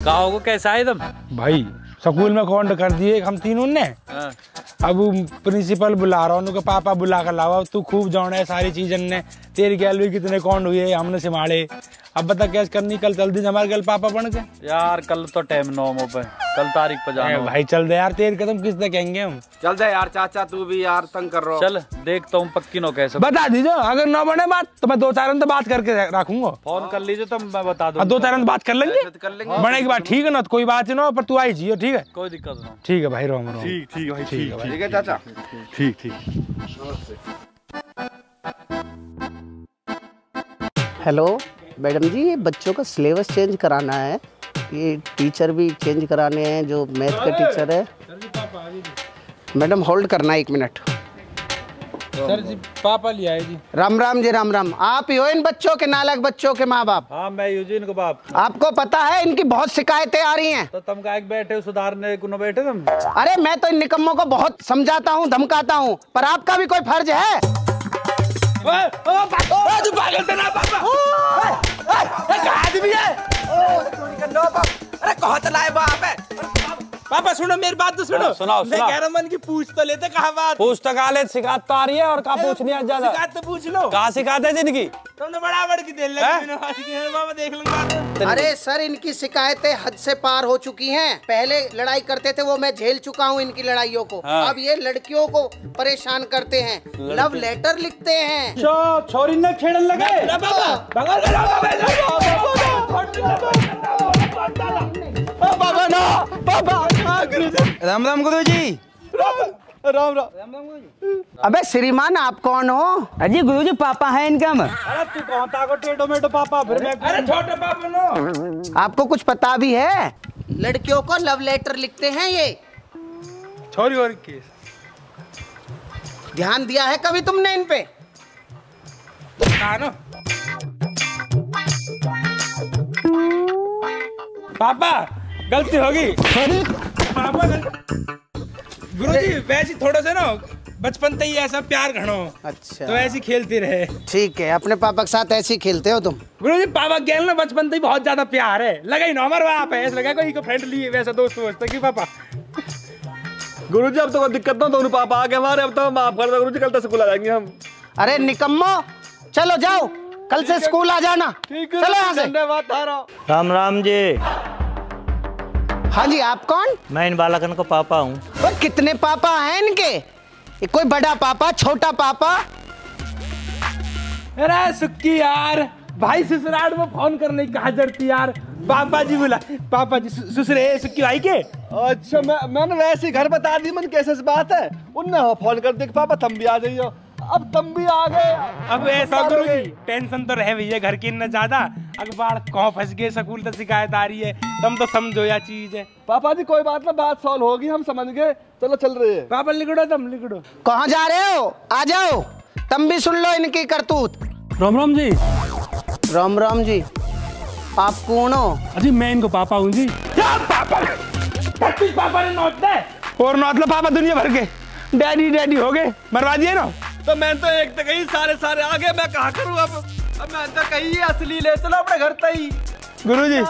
कहो को कैसा है तुम भाई? स्कूल में कांड कर दिए हम तीनों ने। अब प्रिंसिपल बुला रहा हूँ, पापा बुला कर लावा, तू खूब जाना है सारी चीजन ने, तेरी गैल भी कितने कांड हुए हमने संभाले। अब बता कैसे करनी? कल चल दी हमारे गल पापा बन के यार। कल तो टाइम 9 पे, कल तारीख पे जाना भाई। चल दे यार, तेरे कदम किस तरह कहेंगे हम? चल दे यार चाचा, तू भी यार तंग कर रहा हो। चल देखता हूँ पक्की नो कैसे। बता दीजिए, अगर न बने बात तो मैं 2-4 तो बात करके रखूंगा। फोन कर लीजिए तो मैं बता दूँ। 2-4 बात कर लेंगे, बने की बात ठीक है ना? तो कोई बात नहीं, पर तू आई जियो, ठीक है? कोई दिक्कत नहीं। ठीक है भाई, रोम रोम। ठीक ठीक भाई, ठीक है चाचा, ठीक ठीक। हेलो मैडम जी, ये बच्चों का सिलेबस चेंज कराना है, ये टीचर भी चेंज कराने हैं, जो मैथ का टीचर है। मैडम होल्ड करना 1 मिनट। सर जी पापा लिया है जी। राम राम जी, राम राम। आप ही हो इन बच्चों के, नालायक बच्चों के माँ बाप? हाँ मैं यूजीन को बाप। आपको पता है इनकी बहुत शिकायतें आ रही हैं। तो तुम का बैठे सुधारने को न बैठे तुम? अरे मैं तो इन निकम्मों को बहुत समझाता हूँ, धमकाता हूँ, पर आपका भी कोई फर्ज है। अरे कहाँ चलाए बाप है? पापा सुनो मेरी बात तो सुनो। सुनाओ मैं कह रहा मन की पूछ तो लेते, कहा बात? पूछ तो का ले, शिकायत तो आ रही है और का पूछनी है ज्यादा? शिकायत तो पूछ लो। कहाँ शिकायत है जिनकी? तुमने बराबर की दे बाबा, देख लूंगा। अरे सर, इनकी शिकायतें हद से पार हो चुकी हैं। पहले लड़ाई करते थे वो मैं झेल चुका हूँ इनकी लड़ाइयों को। अब ये लड़कियों को परेशान करते हैं, लव लेटर लिखते हैं। छोरी ने खेड़न लगे। राम राम गुरु जी। राम राम। अबे श्रीमान, आप कौन हो? अजी गुरु जी पापा है इनका। अरे तू कौन था को टेढ़ो मेढ़ो पापा? फिर मैं अरे छोटे पापा नो। आपको कुछ पता भी है? लड़कियों को लव लेटर लिखते हैं ये। छोरी और केस ध्यान दिया है कभी तुमने इन पे? पापा गलती होगी। पापा गुरुजी वैसे थोड़ा सा ना बचपन से ही ऐसा प्यार घणो। अच्छा, तो ऐसे खेलते रहे। ठीक है, अपने पापा के साथ ऐसे ही खेलते हो तुम? गुरुजी पापा गेल ना बचपन से ही बहुत ज्यादा प्यार है, लगा ही ना हमारे बाप है, ऐसा लगा कोई को फ्रेंडली वैसा दोस्त की पापा। गुरुजी अब तो कोई दिक्कत ना, दोनों पापा आ गए हमारे, अब तो माफ कर दो गुरुजी, कल तो स्कूल आ जाएंगे हम। अरे निकम्मो, चलो जाओ, कल से स्कूल आ जाना। चलो यहाँ से। राम राम जी। हाँ जी, आप कौन? मैं इन बालकन को पापा हूँ। कितने पापा हैं इनके? कोई बड़ा पापा, छोटा पापा? अरे सुक्की यार, भाई ससुराल में फोन करने की कहा जरूरत यार। पापा जी बोला, पापा जी ससुरे सुक्की भाई के। अच्छा मैंने वैसे घर बता दी, मन कैसे बात है, उनने फोन कर दिया पापा तुम भी आ जाइयो, अब तुम भी आ गए। अब ऐसा करो जी, टेंशन तो रहे भैया घर की न ज्यादा, अखबार कहाँ फंस गए, स्कूल तो शिकायत आ रही है, तुम तो समझो या चीज है। पापा जी कोई बात ना, बात सॉल्व होगी, हम समझ गए, चलो चल रहे हैं। पापा लिखड़ो, तुम लिखड़ो। कहाँ जा रहे हो? आ जाओ, तुम भी सुन लो इनकी करतूत। राम राम जी। राम राम जी। आप कौन हो? अजी मैं इनको पापा हूँ जी। पापा ने नोट दे और नोट लो पापा दुनिया भर के डैडी डैडी हो गए, मरवा दिए ना। तो मैं तो एक तो कहीं सारे आ गए, मैं कहाँ करूँ अब मैं तो कहीं असली ले चलो अपने घर तक ही। गुरुजी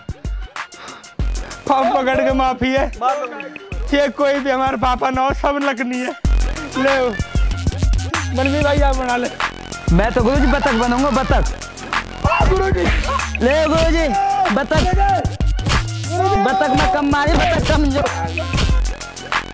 पापा पकड़ के माफी है, ये कोई भी हमारे पापा ना हो, सब लकनी है। ले मनवी भाई आप बना ले। मैं तो गुरुजी बतख बनूंगा, बतख। गुरुजी ले गुरुजी बतख, बतख में कम मारी, बतख कम जो।